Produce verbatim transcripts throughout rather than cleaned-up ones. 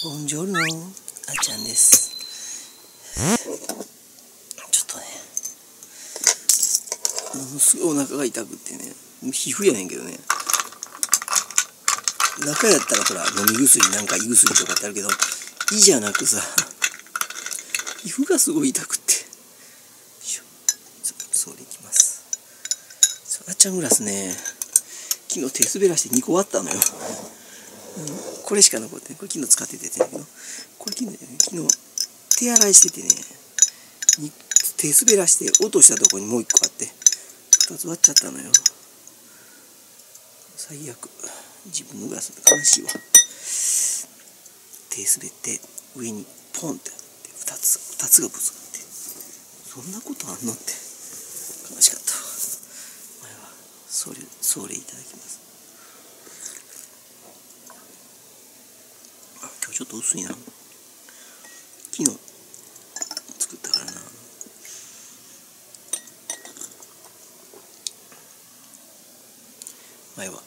ボンジョルノ、あちゃんです。ちょっとね、ものすごいお腹が痛くってね、皮膚やねんけどね、中やったらほら飲み薬なんか胃薬とかってあるけど、胃じゃなくさ、皮膚がすごい痛くって、そそれいきます。あちゃんグラスね、昨日手滑らしてにこ割ったのよ。うん、これしか残ってない。これ昨日使っててんけど、これ昨日、ね、昨日手洗いしててね、手滑らして落としたとこにもう一個あってふたつ割っちゃったのよ。最悪。自分のグラスで悲しいわ。手滑って上にポンってあってふたつふたつがぶつかって、そんなことあんのって悲しかったわ。前はそれそれいただきます。あ、今日ちょっと薄いな。昨日作ったからな。前は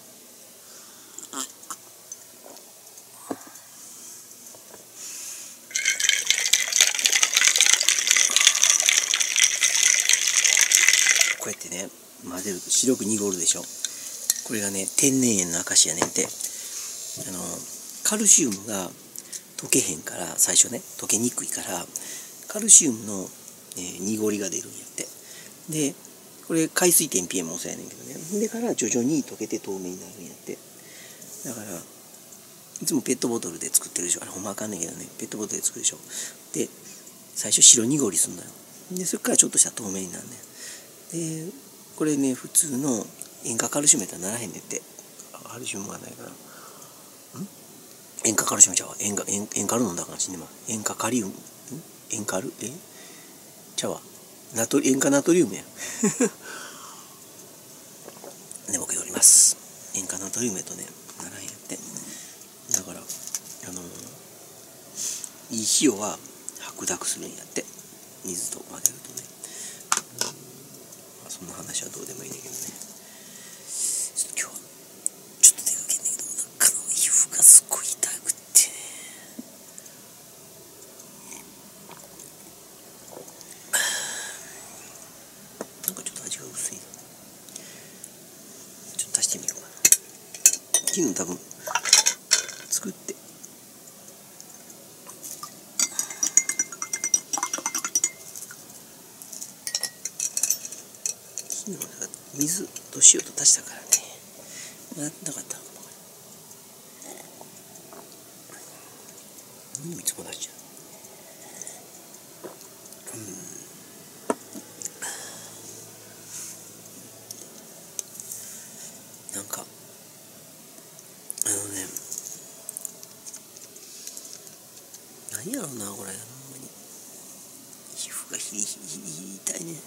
こうやってね混ぜると白く濁るでしょ。これがね天然塩の証やねんって。あのカルシウムが溶けへんから、最初ね溶けにくいからカルシウムの、えー、濁りが出るんやって。でこれ海水天日塩もそうやねんけどね、でから徐々に溶けて透明になるんやって。だからいつもペットボトルで作ってるでしょ。あれほんまあかんねんけどね、ペットボトルで作るでしょ。で最初白濁りすんのよ。でそれからちょっとした透明になるねん。でこれね普通の塩化カルシウムやったらならへんねんって。カルシウムがないから、ん塩化カルシウムちゃうわ、塩化塩塩カル飲んだかもしんねま。塩化カリウム、ん塩カルえちゃうわ、ナトリ塩化ナトリウムや寝ぼけております。塩化ナトリウムやとねならへんやって。だからあのー、いい塩は白濁するんやって、水と混ぜるとね。まあ、そんな話はどうでもいいんだけどね。ちょっと今日はちょっと出かけんねんけど、中の皮膚がすごい痛くってね。なんかちょっと味が薄いな。ちょっと足してみようかな。昨日多分作って昨日は水と塩と足したからね、まだなかったのかも。うん、いつも出しちゃう。うんなんかあのね、何やろうなこれ、ほんまに皮膚がひりひりひりひり痛いね。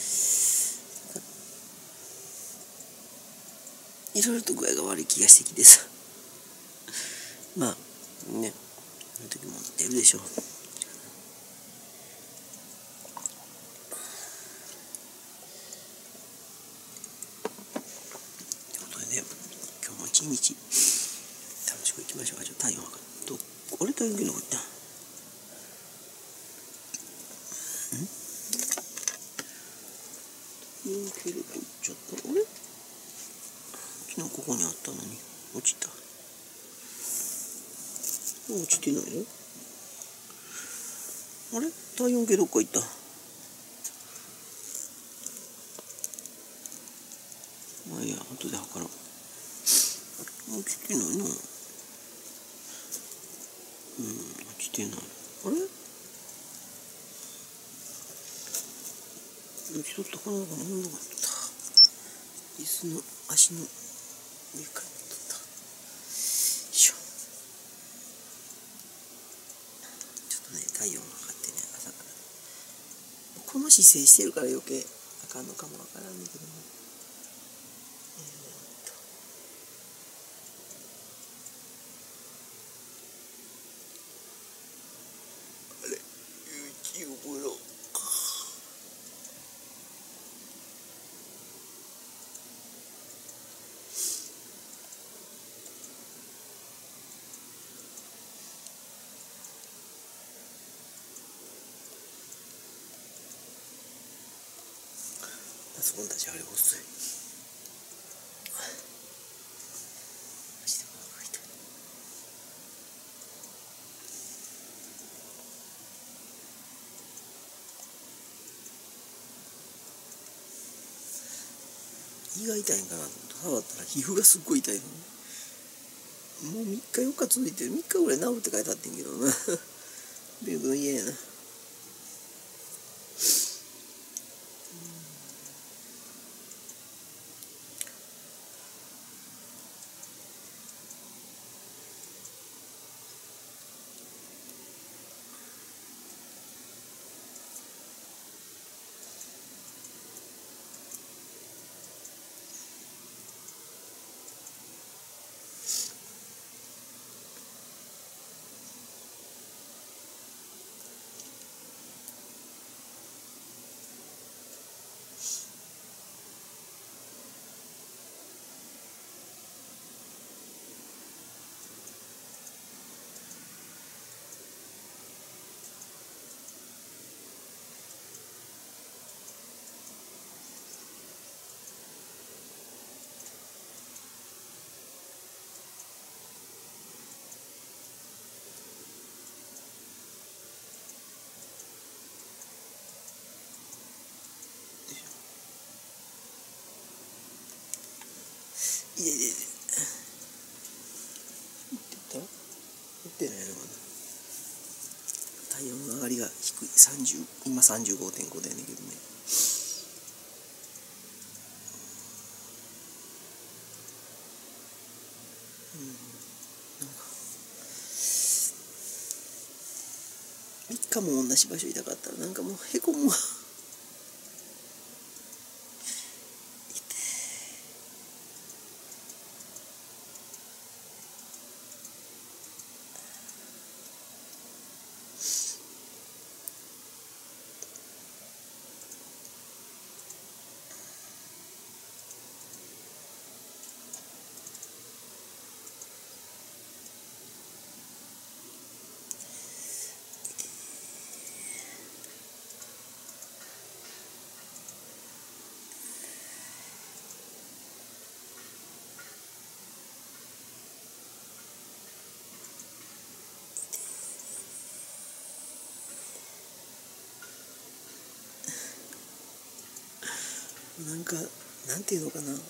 いろいろと具合が悪い気がしてきてさまあね、その時も出るでしょう。ということでね、今日も一日楽しくいきましょう。あ、ちょっと体温測ると、あれ体温計のこったん体温計どこ行っちゃった。あれ昨日ここにあったのに落ちた。落ちてないの？あれ体温計どっか行った。まあいいや、後で測ろう。落ちてないな。うん、落ちてない。あれ落ちとったかな。なんだかった。椅子の足の上から乗っとった。よいしょ。ちょっとね体温測ってね、朝からこの姿勢してるから余計あかんのかもわからんねんけども、えー、っとあれ雪を風呂パソコン立ち上がり遅い。胃が痛いんかなと思って触ったら皮膚がすっごい痛いの。もうみっかよっか続いてる。みっかぐらい治るって書いてあってんけどな。でも嫌やな。いやいやいや。言ってた？言ってないのかな。体温の上がりが低い。さんじゅう、今 さんじゅうごてんご だよねんけどね。うん。なんかみっかも同じ場所痛かったらなんかもうへこむわ。なんかなんていうのかな。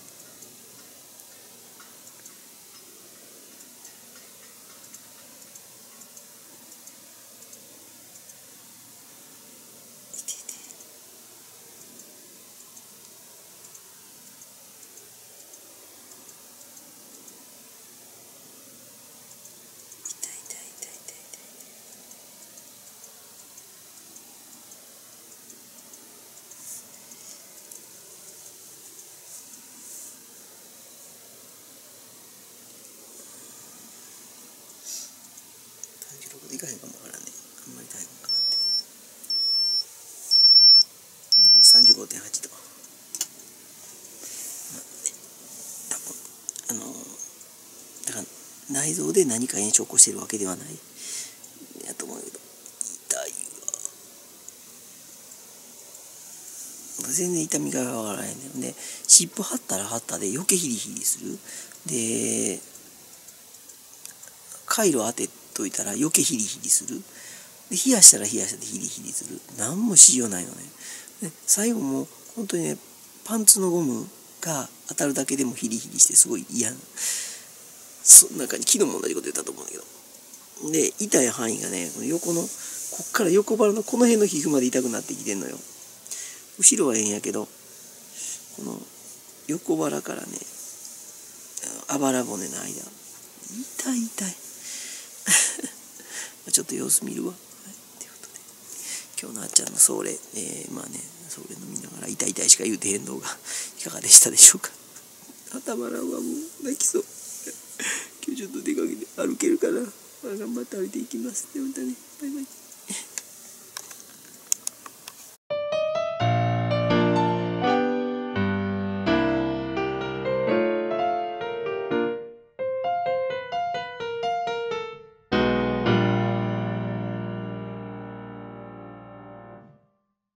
さんじゅうろくどいかへんかもわからんね。あんまり体温かかってさんじゅうごてんはちど。まあね、多分あのー、だから内臓で何か炎症を起こしてるわけではないやと思うけど、痛いわ。全然痛みがわからへんねんで、湿布貼ったら貼ったで余計ヒリヒリする。でカイロ当てといたら余計ヒリヒリする。で冷やしたら冷やしたでヒリヒリする。何もしようないのね。で最後も本当にね、パンツのゴムが当たるだけでもヒリヒリしてすごい嫌な。その中に昨日も同じこと言ったと思うんだけど、で痛い範囲がね、横のこっから横腹のこの辺の皮膚まで痛くなってきてんのよ。後ろはええんやけど、この横腹からね、あばら骨の間、痛い痛い。ちょっと様子見るわ。はい、ということで今日のあっちゃんのソーレ、えー、まあね、ソーレ飲みながら痛い痛いしか言うてへん動画いかがでしたでしょうか。頭らんはもう泣きそう。今日ちょっと出かけて歩けるから、まあ、頑張って歩いていきます。でまたね、バイバイ。